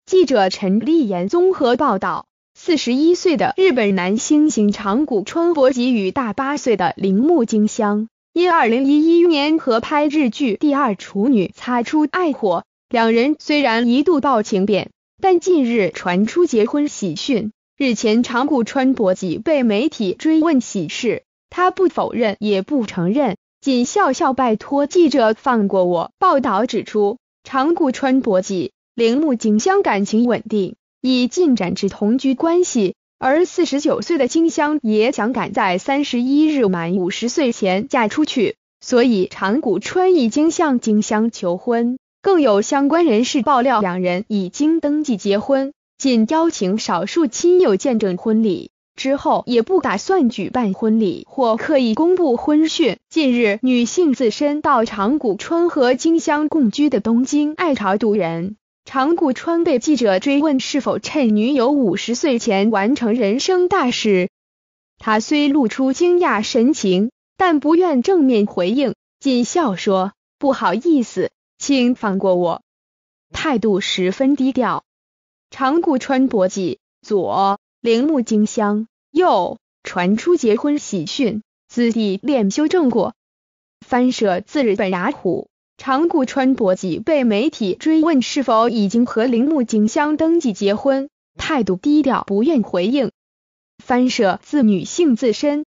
记者陈立言综合报道，41岁的日本男星星长谷川博己与大8岁的铃木京香，因2011年合拍日剧《第二处女》擦出爱火，两人虽然一度爆情变，但近日传出结婚喜讯。日前长谷川博己被媒体追问喜事，他不否认也不承认，仅笑笑拜托记者放过我。报道指出，长谷川博己、铃木京香感情稳定，已进展至同居关系，而49岁的京香也想赶在31日满50岁前嫁出去，所以长谷川已经向京香求婚。更有相关人士爆料，两人已经登记结婚，仅邀请少数亲友见证婚礼，之后也不打算举办婚礼或刻意公布婚讯。近日，女性自身到长谷川和京香共居的东京爱巢毒人。长谷川被记者追问是否趁女友50岁前完成人生大事，他虽露出惊讶神情，但不愿正面回应，仅笑说不好意思，请放过我，态度十分低调。长谷川博己、左、铃木京香、右传出结婚喜讯，子弟恋修正过。翻社自日本雅虎，长谷川博己被媒体追问是否已经和铃木京香登记结婚，态度低调，不愿回应。翻社自女性自身